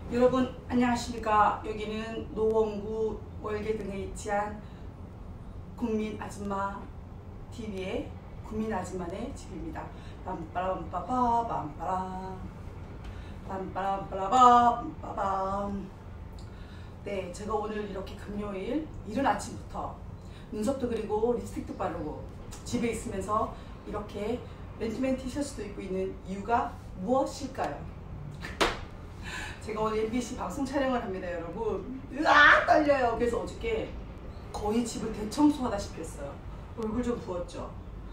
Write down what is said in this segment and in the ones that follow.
여러분 안녕하십니까. 여기는 노원구 월계 등에 위치한 국민 아줌마 TV의 국민 아줌마네 집입니다. 빰빠람빠빠 빰빠람 빰빠람빠라밤 빠밤. 네, 제가 오늘 이렇게 금요일 이른 아침부터 눈썹도 그리고 립스틱도 바르고 집에 있으면서 이렇게 맨투맨 티셔츠도 입고 있는 이유가 무엇일까요? 제가 오늘 MBC 방송 촬영을 합니다, 여러분. 으아, 떨려요. 그래서 어저께 거의 집을 대청소하다시피 했어요. 얼굴 좀 부었죠.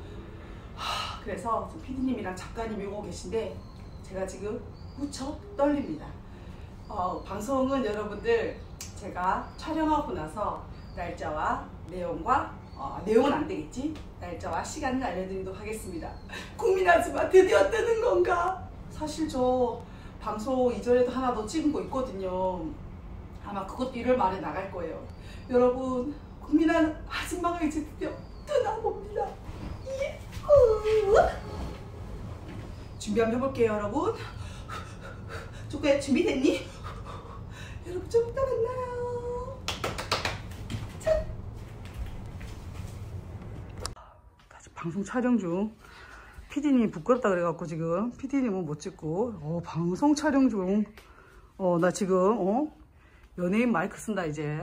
그래서 PD님이랑 작가님이 오고 계신데 제가 지금 무척 떨립니다. 방송은 여러분들 제가 촬영하고 나서 날짜와 내용과 내용은 안 되겠지? 날짜와 시간을 알려드리도록 하겠습니다. 국민 아줌마 드디어 뜨는 건가? 사실 저 방송 이전에도 하나 더 찍은 거 있거든요. 아마 그것도 1월 말에 나갈 거예요. 여러분, 국민 아줌마가 이제 드디어 뜨나 봅니다. 예. 준비 한번 해볼게요, 여러분. 조금 준비됐니? 여러분, 좀 이따 만나요. 자. 방송 촬영 중. PD님이 부끄럽다 그래갖고 지금 PD님은 못 찍고 방송 촬영 중. 나 지금 연예인 마이크 쓴다 이제.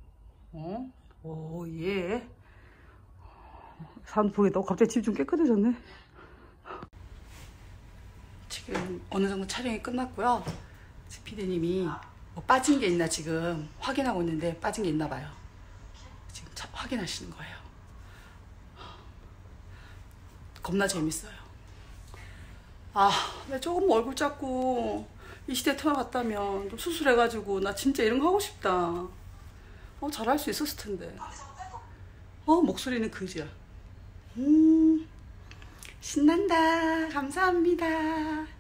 예. 사람 보겠다. 갑자기 집 좀 깨끗해졌네. 지금 어느 정도 촬영이 끝났고요. PD님이 뭐 빠진 게 있나 지금 확인하고 있는데 빠진 게 있나 봐요. 지금 확인하시는 거예요. 겁나 재밌어요. 나 조금 얼굴 작고 이 시대에 태어났다면 좀 수술해가지고 나 진짜 이런 거 하고 싶다. 잘할 수 있었을 텐데. 목소리는 그지야. 신난다. 감사합니다.